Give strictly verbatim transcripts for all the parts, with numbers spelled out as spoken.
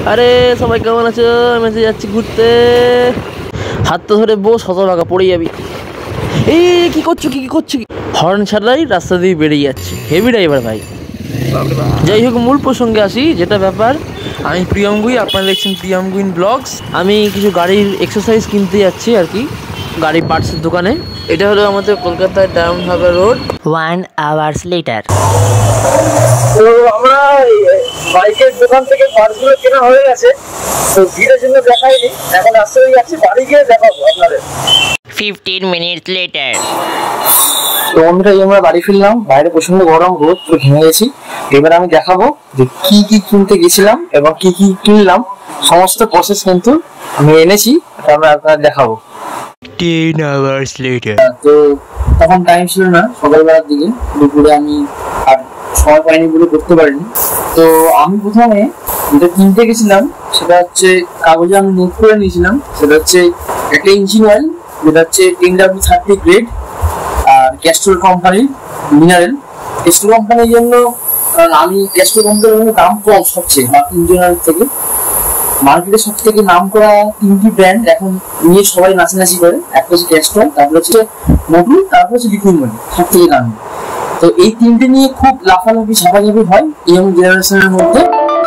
আরে সবাই কেমন আছো? আমি যাচ্ছি ঘুরতে। হাতটা ধরে বস, হতভাগা পড়ে যাবি। এই কি করছো কি কি করছো? হর্ন ছাড়াই রাস্তা দিয়ে বেরিয়ে যাচ্ছে, হেভি ড্রাইভার ভাই। যাই হোক, মূল প্রসঙ্গে আসি। যেটা ব্যাপার, আমি প্রিয়ঙ্গুই, আপনারা দেখছেন প্রিয়ঙ্গুইন ব্লগস। আমি কিছু গাড়ির এক্সারসাইজ কিনতে যাচ্ছি আর কি, গাড়ি পার্টসের দোকানে। এটা হলো আমাদের কলকাতার Diamond Harbour Road. One hours later. তো আমরা বাইকের দোকান থেকে পার্টসগুলো কেনা হয়ে গেছে, তো ভিড়ের জন্য দেখাইনি। এখন আসতে যাচ্ছি, বাড়ি গিয়ে দেখাবো আপনাদের। Fifteen minutes later. তো বন্ধুরা, আমরা বাড়ি ফিরলাম। বাইরে প্রচন্ড গরম, রোদ, পুরো ঘেমে গেছি। এবার আমি দেখাবো যে কি কি কিনতে গেছিলাম এবং কি কি কিনলাম। সমস্ত প্রসেস কিন্তু আমি এনেছি, আমরা আপনাদের দেখাবো। Ten hours later. তো তখন টাইম ছিল না, সকালবেলার দিকে, দুপুরে আমি আর সময় পাইনি বলে করতে পারিনি। তো আমি প্রথমে যেটা কিনতে গেছিলাম সেটা হচ্ছে, কাগজে আমি নোট করে নিয়েছিলাম, সেটা হচ্ছে একটা ইঞ্জিন অয়েল, যেটা হচ্ছে টেন ডাব্লিউ থার্টি গ্রেড, আর ক্যাস্ট্রল কোম্পানির মিনারেল। ক্যাস্ট্রল কোম্পানির জন্য, কারণ আমি ক্যাস্ট্রল কোম্পানির দাম কম সবচেয়ে বাকি ইঞ্জিন অয়েল থেকে। মার্কেটে সব থেকে নাম করা তিনটি ব্র্যান্ড এখন নিয়ে সবাই নাচানাচি করে। একটা হচ্ছে ক্যাস্ট্রল, তারপর হচ্ছে মোটু, তারপর হচ্ছে ভিকুইন, সব থেকে দামি। তো এই তিনটে নিয়ে খুব লাফালাফি ঝাপাঝাপি হয় ইয়ং জেনারেশনের মধ্যে।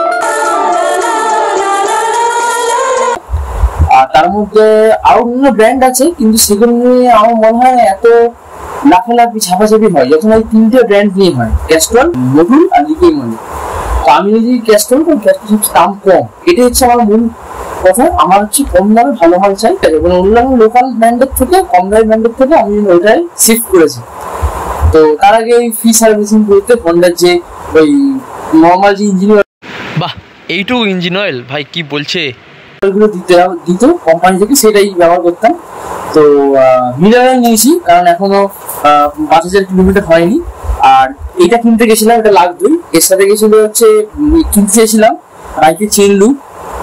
আর তার মধ্যে আরো অন্য ব্র্যান্ড আছে, কিন্তু সেগুলো নিয়ে আমার মনে হয় এত লাফালাফি ঝাপাঝাপি হয় যখন এই তিনটে ব্র্যান্ড নিয়ে হয়, ক্যাস্ট্রল, মোটু আর ভিকুইন। তো আমি যদি ক্যাস্ট্রল, ক্যাস্ট্রল দাম কম, এটাই হচ্ছে আমার মূল কথা। আমার হচ্ছে কম দামে ভালো মাল চাই, মানে অন্যান্য লোকাল ব্র্যান্ডের থেকে, কম দামি ব্র্যান্ডের থেকে আমি ওইটাই শিফট করেছি। তো তার আগে ওই ফ্রি সার্ভিসিং করতে হন্ডার যে ওই নর্মাল যে ইঞ্জিন অয়েল, বাহ, এইটুকু ইঞ্জিন অয়েল ভাই কি বলছে, ওইগুলো দিতে দিত কোম্পানি থেকে, সেটাই ব্যবহার করতাম। তো মিলারে নিয়েছি, কারণ এখনো পাঁচ হাজার কিলোমিটার হয়নি। আর এটা কিনতে গেছিলাম, এটা লাখ দুই। এর সাথে গেছিল হচ্ছে, কিনতে চেয়েছিলাম বাইকের চেন লুপ,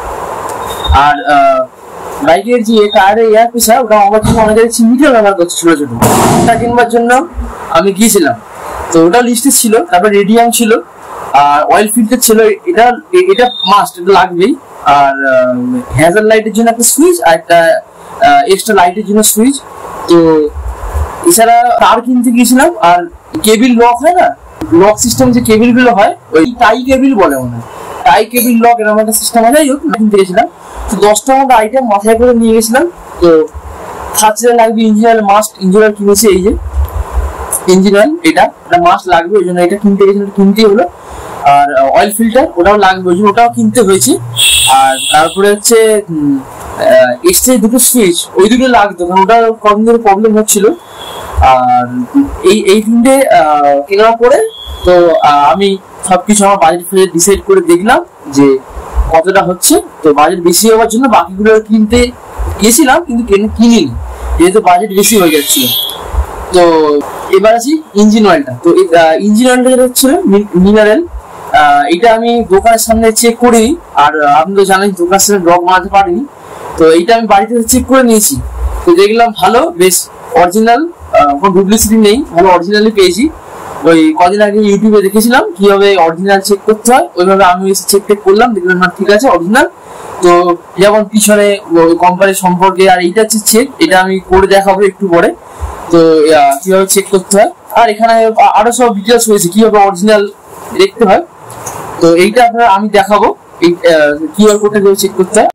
আর বাইকের যে টায়ারের এয়ার প্রেসার, ওটা আমার জন্য অনেক জায়গায় মিটার ব্যবহার করছে ছোট ছোট, ওটা কিনবার জন্য আমি গিয়েছিলাম। তো ওটা লিস্টে ছিল। তারপর রেডিয়াম ছিল, আর অয়েল ফিল্টার ছিল, এটা এটা মাস্ট, এটা লাগবেই। আর হ্যাজার লাইটের জন্য একটা সুইচ, আর একটা এক্সট্রা লাইটের জন্য সুইচ। তো এছাড়া তার কিনতে গিয়েছিলাম। আর কেবিল লক হয় না, লক সিস্টেম যে কেবিল গুলো হয়, ওই টাই কেবিল বলে মনে হয়, টাই কেবিল লক, এরকম একটা সিস্টেম আছে। কিনতে গেছিলাম, তো দশটা মতো আইটেম মাথায় করে নিয়ে গেছিলাম। তো খাঁচড়ে লাগবে engine oil, must engine oil কিনেছি। এই যে ইঞ্জিন অয়েল, এটা এটা মাস্ট লাগবে, ওই জন্য এটা কিনতে গেছিলাম, কিনতেই হলো। আর অয়েল ফিল্টার, ওটাও লাগবে, ওই জন্য ওটাও কিনতে হয়েছে। আর তারপরে হচ্ছে এক্সট্রা দুটো সুইচ, ওই দুটো লাগতো, কারণ ওটা কদিন ধরে প্রবলেম হচ্ছিল। আর এই এই তিনটে কেনার পরে তো আমি সবকিছু আমার বাজেট ফেলে ডিসাইড করে দেখলাম যে কতটা হচ্ছে। তো বাজেট বেশি হওয়ার জন্য বাকিগুলো কিনতে গেছিলাম, কিন্তু কিনিনি, যেহেতু বাজেট বেশি হয়ে যাচ্ছিল। তো এবার আছি ইঞ্জিন অয়েলটা। তো ইঞ্জিন অয়েলটা যেটা হচ্ছে মিনারেল, এটা আমি দোকানের সামনে চেক করি। আর আপনি তো জানেন দোকানের সামনে ব্লগ বানাতে পারিনি, তো এইটা আমি বাড়িতে চেক করে নিয়েছি। তো দেখলাম ভালো, বেশ অরিজিনাল, কোনো ডুপ্লিসিটি নেই, ভালো অরিজিনালি পেয়েছি। ওই কদিন আগে ইউটিউবে দেখেছিলাম কিভাবে অরিজিনাল চেক করতে হয়, ওইভাবে আমি এসে চেক টেক করলাম, দেখলাম না ঠিক আছে অরিজিনাল। তো যেমন পিছনে কোম্পানির সম্পর্কে, আর এইটা হচ্ছে চেক, এটা আমি করে দেখাবো একটু পরে। তো কিভাবে চেক করতে হয়, আর এখানে আরো সব ডিটেলস হয়েছে কিভাবে অরিজিনাল দেখতে হয়। তো এইটা আপনারা আমি দেখাবো, এই কিউআর কোডটা কিভাবে চেক করতে হয়।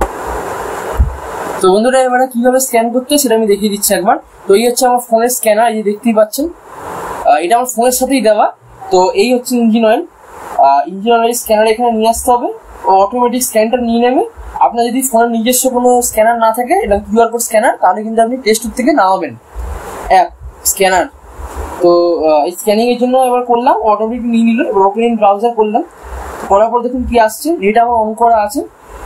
তো বন্ধুরা, এবারে কিভাবে স্ক্যান করতে হয় সেটা আমি দেখিয়ে দিচ্ছি একবার। তো এই হচ্ছে আমার ফোনের স্ক্যানার, এই যে দেখতেই পাচ্ছেন, এটা আমার ফোনের সাথেই দেওয়া। তো এই হচ্ছে engine oil, engine oil scanner এখানে নিয়ে আসতে হবে, ও অটোমেটিক স্ক্যানটা নিয়ে নেবে। আপনার যদি ফোনের নিজস্ব কোনো স্ক্যানার না থাকে, এটা কিউআর কোড স্ক্যানার, তাহলে কিন্তু আপনি প্লে স্টোর থেকে নামাবেন অ্যাপ স্ক্যানার। তো এই স্ক্যানিং এর জন্য এবার করলাম, অটোমেটিক নিয়ে নিল। এবার ওপেন ব্রাউজার করলাম, করার পর দেখুন কি আসছে, এটা আমার অন করা আছে।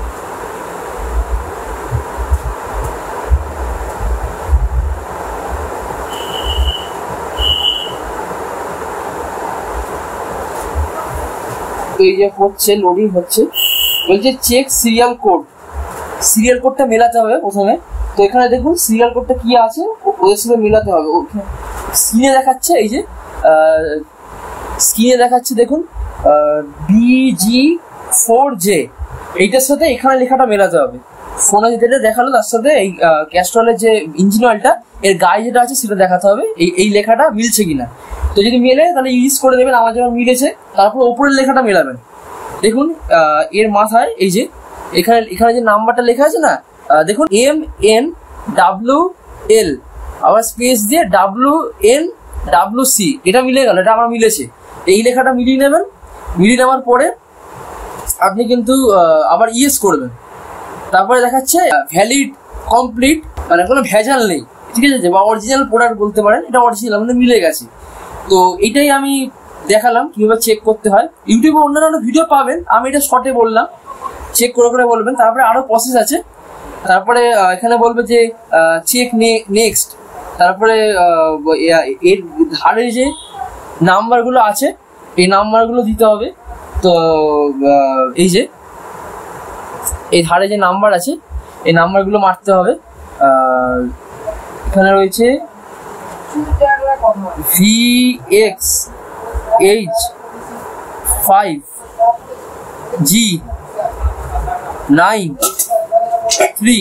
এই যে হচ্ছে, লোডিং হচ্ছে, বলছে চেক সিরিয়াল কোড। সিরিয়াল কোডটা মেলাতে হবে প্রথমে। তো এখানে দেখুন সিরিয়াল কোডটা কি আছে, ওদের সাথে মেলাতে হবে। স্ক্রিনে দেখাচ্ছে, এই যে স্ক্রিনে দেখাচ্ছে দেখুন, বিজি ফোর জে। এইটার সাথে এখানে লেখাটা মেলাতে হবে। ফোনে যেটা দেখালো তার সাথে এই ক্যাস্ট্রলের যে ইঞ্জিন অয়েলটা এর গায়ে যেটা আছে সেটা দেখাতে হবে এই এই লেখাটা মিলছে কিনা। তো যদি মেলে তাহলে ইউজ করে দেবেন, আমার যেমন মিলেছে। তারপর ওপরের লেখাটা মেলাবেন। দেখুন এর মাথায় এই যে এখানে এখানে যে নাম্বারটা লেখা আছে না, দেখুন এম এন ডাব্লিউ এল আবার স্পেস দিয়ে ডাব্লিউ এন ডাব্লিউ সি, এটা মিলে গেল, এটা আমার মিলেছে। এই লেখাটা মিলিয়ে নেবেন। মিলিয়ে নেওয়ার পরে আপনি কিন্তু আবার ইয়েস করবেন। তারপরে দেখাচ্ছে ভ্যালিড কমপ্লিট, মানে কোনো ভেজাল নেই, ঠিক আছে, বা অরিজিনাল প্রোডাক্ট বলতে পারেন, এটা অরিজিনাল মানে মিলে গেছে। তো এটাই আমি দেখালাম কিভাবে চেক করতে হয়। ইউটিউবে অন্যান্য ভিডিও পাবেন, আমি এটা শর্টে বললাম, চেক করে করে বলবেন। তারপরে আরো প্রসেস আছে। তারপরে এখানে বলবে যে চেক নেক্সট, তারপরে এর ধারে যে নাম্বারগুলো আছে এই নাম্বারগুলো দিতে হবে। তো এই যে এই ধারে যে নাম্বার আছে এই নাম্বারগুলো মারতে হবে। এখানে রয়েছে V X H five G nine three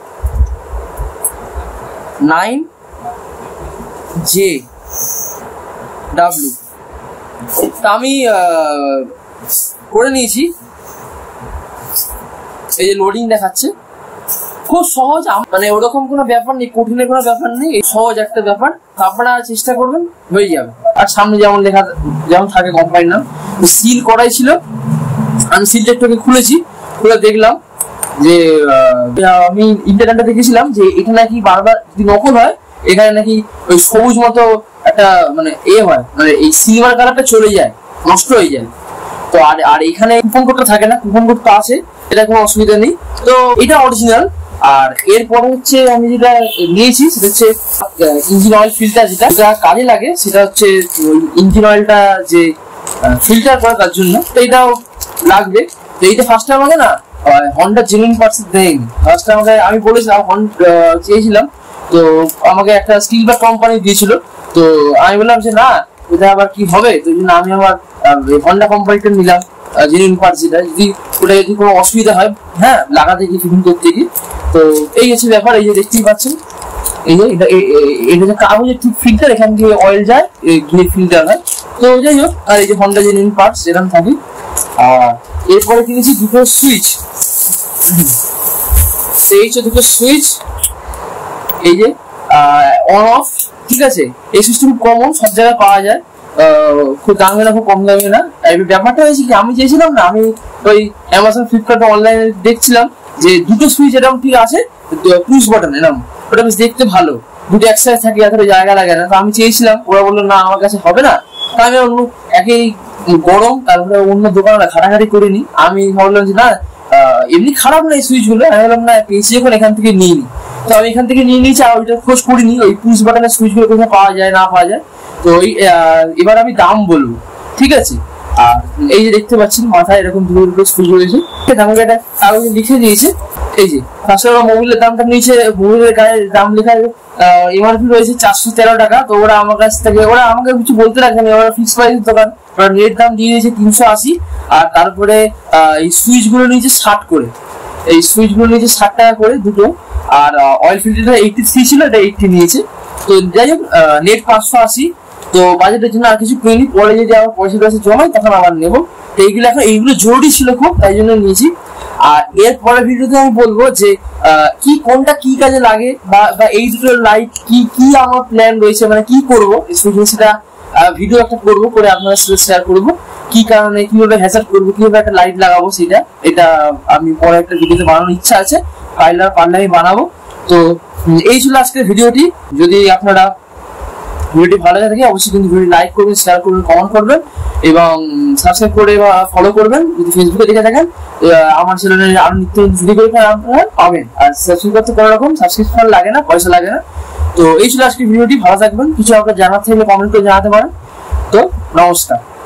nine J W. তা আমি করে নিয়েছি। এই যে লোডিং দেখাচ্ছে, খুব সহজ, মানে ওরকম কোনো ব্যাপার নেই, কঠিনের কোনো ব্যাপার নেই, সহজ একটা ব্যাপার। আপনারা চেষ্টা করবেন, হয়ে যাবে। আর সামনে যেমন লেখা যেমন থাকে কোম্পানির নাম, সিল করাই ছিল। আমি সিলটা একটু খুলেছি, খুলে দেখলাম যে আমি ইন্টারনেটে দেখেছিলাম যে এটা নাকি বারবার যদি নকল হয় এখানে নাকি ওই সবুজ মতো একটা মানে এ হয়, মানে এই সিলভার কালারটা চলে যায়, নষ্ট হয়ে যায়। তো আর আর এখানে কুপন কোডটা থাকে না, কুপন কোডটা আছে, এটা কোনো অসুবিধা নেই। তো এটা অরিজিনাল। আর এরপরে হচ্ছে আমি যেটা নিয়েছি সেটা হচ্ছে ইঞ্জিন অয়েল ফিল্টার, যেটা যেটা কাজে লাগে সেটা হচ্ছে ইঞ্জিন অয়েলটা যে ফিল্টার করে তার জন্য, তো এটাও লাগবে। তো এইটা ফার্স্টে আমাকে না হন্ডা জেনুইন পার্টস দেয়নি। ফার্স্টে আমাকে আমি বলেছিলাম চেয়েছিলাম, তো আমাকে একটা স্টিল বার কোম্পানি দিয়েছিল। তো আমি বললাম যে না, ওটা আবার কি হবে, তো জন্য আমি আবার হন্ডা কোম্পানিটা নিলাম জেনুইন পার্টস, যেটা যদি ওটা যদি কোনো অসুবিধা হয় হ্যাঁ লাগাতে গিয়ে ফিটিং করতে গিয়ে। তো এই হচ্ছে ব্যাপার। এই যে দেখতেই পাচ্ছেন এই যে এটা এটা যে কাগজের ঠিক ফিল্টার, এখান দিয়ে অয়েল যায় গিয়ে ফিল্টার হয়। তো যাই হোক, আর এই যে হন্ডা জেনুইন পার্টস এরকম থাকে। আর এরপরে কিনেছি দুটো সুইচ, এই হচ্ছে দুটো সুইচ, এই যে অন অফ, ঠিক আছে। এই সুইচটা খুব কমন, সব জায়গায় পাওয়া যায়, খুব দামে না, খুব কম দামে না। ব্যাপারটা হয়েছে কি, আমি চেয়েছিলাম না, আমি ওই অ্যামাজন ফ্লিপকার্ট অনলাইনে দেখছিলাম যে দুটো সুইচ এরকম ঠিক আছে, পুশ বাটন এরকম, ওটা বেশ দেখতে ভালো, দুটো একসাথে থাকে, এত জায়গা লাগে না। তো আমি চেয়েছিলাম, ওরা বললো না আমার কাছে হবে না। তা আমি অন্য একই গরম, তারপরে অন্য দোকানে ঘাটাঘাটি করিনি। আমি ভাবলাম যে না এমনি খারাপ না এই সুইচ গুলো, আমি বললাম না পেয়েছি যখন এখান থেকে নিয়ে নি। তো আমি এখান থেকে নিয়ে নিয়েছি, আর ওইটা খোঁজ করিনি ওই পুশ বাটনের সুইচ গুলো কোথায় পাওয়া যায় না পাওয়া যায়। তো ওই এবার আমি দাম বলবো, ঠিক আছে। আর এই যে দেখতে পাচ্ছেন মাথায় এরকম দুটো দুটো সুইচ রয়েছে, আমাকে একটা কাগজে লিখে দিয়েছে। এই যে পাঁচশো টাকা মোবাইলের দামটা নিচে, মোবাইলের গায়ে দাম লেখা এমআরপি রয়েছে চারশো তেরো টাকা। তো ওরা আমার কাছ থেকে, ওরা আমাকে কিছু বলতে রাখেন, ওরা ফিক্স প্রাইসের দোকান, ওরা নেট দাম দিয়ে দিয়েছে তিনশো আশি। আর তারপরে এই সুইচ গুলো নিয়েছে ষাট করে, এই সুইচ গুলো নিয়েছে ষাট টাকা করে দুটো। আর অয়েল ফিল্টারটা এইটটি থ্রি ছিল, এটা এইটটি নিয়েছে। তো যাই হোক, নেট পাঁচশো আশি। তো বাজেটের জন্য আর কিছু কিনি, পরে যদি আমার পয়সা পয়সা জমাই তখন আবার নেবো। তো এইগুলো এখন এইগুলো জরুরি ছিল খুব, তাই জন্য নিয়েছি। আর এর পরের ভিডিওতে আমি বলবো যে কি কোনটা কি কাজে লাগে, বা এই দুটো লাইট কি কি আমার প্ল্যান রয়েছে, মানে কি করবো সেটা ভিডিও একটা করবো, করে আপনাদের সাথে শেয়ার করবো কি কারণে, কিভাবে হ্যাসার করবো, কিভাবে একটা লাইট লাগাবো, সেটা এটা আমি পরে একটা ভিডিওতে বানানোর ইচ্ছা আছে, পারলে পারলে আমি বানাবো। তো এই ছিল আজকের ভিডিওটি। যদি আপনারা ভিডিওটি ভালো লাগে থাকে অবশ্যই কিন্তু ভিডিও লাইক করবেন, শেয়ার করবেন, কমেন্ট করবেন এবং সাবস্ক্রাইব করে বা ফলো করবেন। যদি ফেসবুকে দেখে থাকেন আমার চ্যানেলে আরো নিত্য ভিডিও করে আপনারা পাবেন। আর সাবস্ক্রাইব করতে কোনো রকম সাবস্ক্রিপশন লাগে না, পয়সা লাগে না। তো এই ছিল আজকের ভিডিওটি, ভালো থাকবেন। কিছু আপনার জানার থাকলে কমেন্ট করে জানাতে পারেন। তো নমস্কার।